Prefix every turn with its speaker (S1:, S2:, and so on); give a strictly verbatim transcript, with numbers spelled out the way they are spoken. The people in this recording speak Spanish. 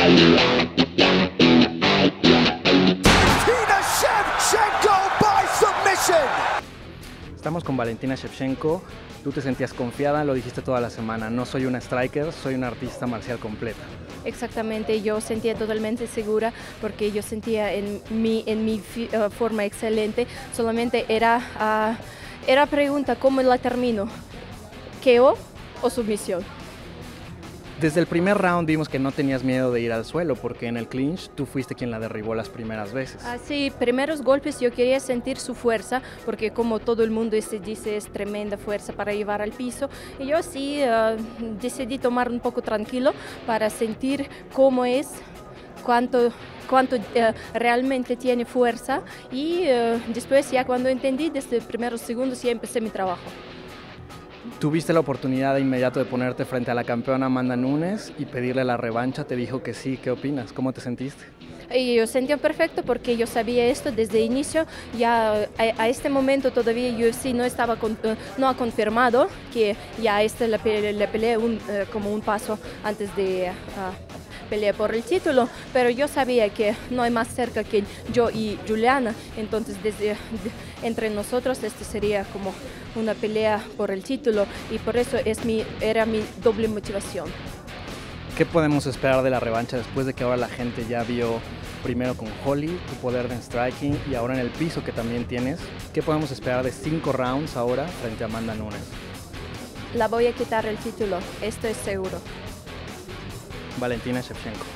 S1: Shevchenko by submission.
S2: Estamos con Valentina Shevchenko. Tú te sentías confiada, lo dijiste toda la semana. No soy una striker, soy una artista marcial completa.
S3: Exactamente, yo sentía totalmente segura porque yo sentía en mi, en mi uh, forma excelente. Solamente era, uh, era pregunta cómo la termino, K O o sumisión.
S2: Desde el primer round vimos que no tenías miedo de ir al suelo porque en el clinch tú fuiste quien la derribó las primeras veces.
S3: Ah, sí, primeros golpes yo quería sentir su fuerza porque como todo el mundo se dice es tremenda fuerza para llevar al piso y yo sí uh, decidí tomar un poco tranquilo para sentir cómo es, cuánto, cuánto uh, realmente tiene fuerza y uh, después ya cuando entendí desde primeros segundos ya empecé mi trabajo.
S2: Tuviste la oportunidad de inmediato de ponerte frente a la campeona Amanda Nunes y pedirle la revancha, te dijo que sí. ¿Qué opinas? ¿Cómo te sentiste?
S3: Y yo sentía perfecto porque yo sabía esto desde el inicio, ya a, a este momento todavía U F C no, estaba con, no ha confirmado que ya esta la, la pelea un, uh, como un paso antes de uh, pelear por el título, pero yo sabía que no hay más cerca que yo y Juliana, entonces desde, de, entre nosotros esto sería como una pelea por el título y por eso es mi, era mi doble motivación.
S2: ¿Qué podemos esperar de la revancha después de que ahora la gente ya vio primero con Holly tu poder de striking y ahora en el piso que también tienes? ¿Qué podemos esperar de cinco rounds ahora frente a Amanda Nunes?
S3: La voy a quitar el título, esto es seguro.
S2: Valentina Shevchenko.